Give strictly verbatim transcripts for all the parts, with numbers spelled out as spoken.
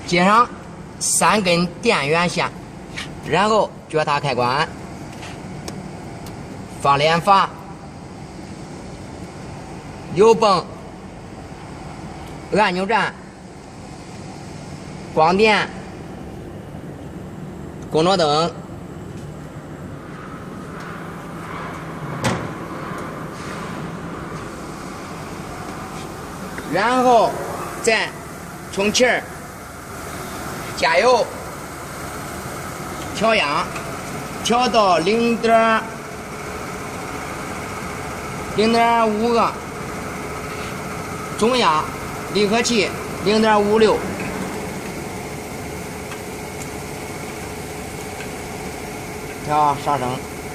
接上三根电源线，然后脚踏开关，放连阀，油泵，按钮站，光电，工作灯。 然后再充气儿、加油、调压，调到零点零点五个，中压离合器零点五六，调上升，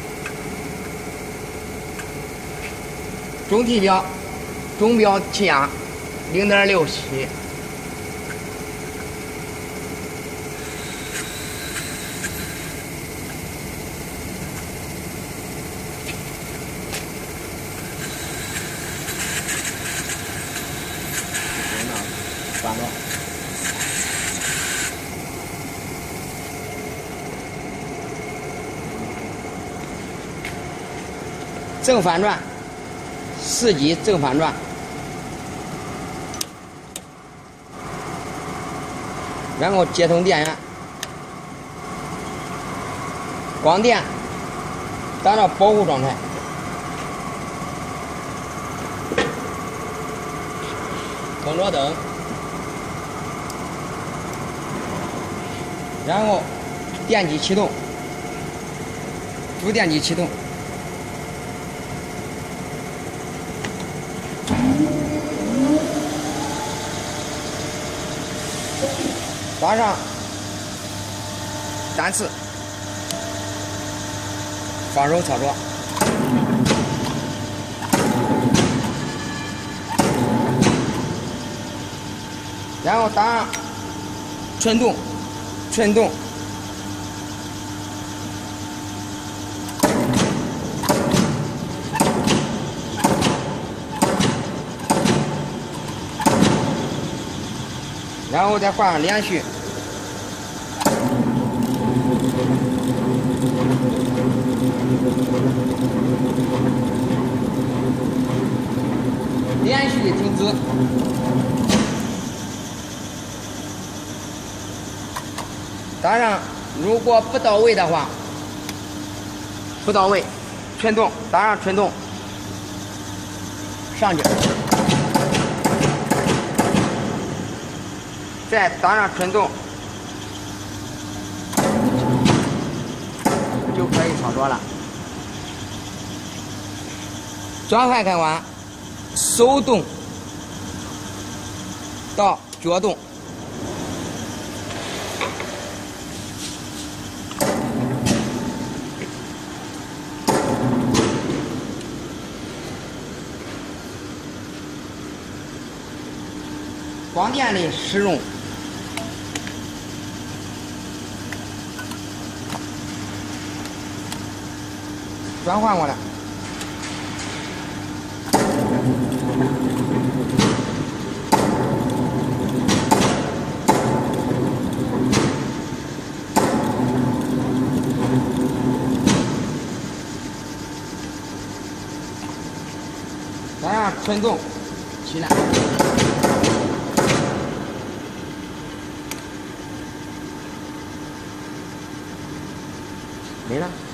中提表，钟表气压。 零点六七，反转，正反转，四级正反转。 然后接通电源，光电达到保护状态，工作灯，然后电机启动，主电机启动，打上单次，放手操作，然后打上纯动，纯动，然后再换上连续。 连续停止，当然，如果不到位的话，不到位，纯动，当然纯动，上去，再当上纯动，就可以操作了。转换开关。 手动到脚动，光电的使用，转换过来。 当然，纯动起来，没了。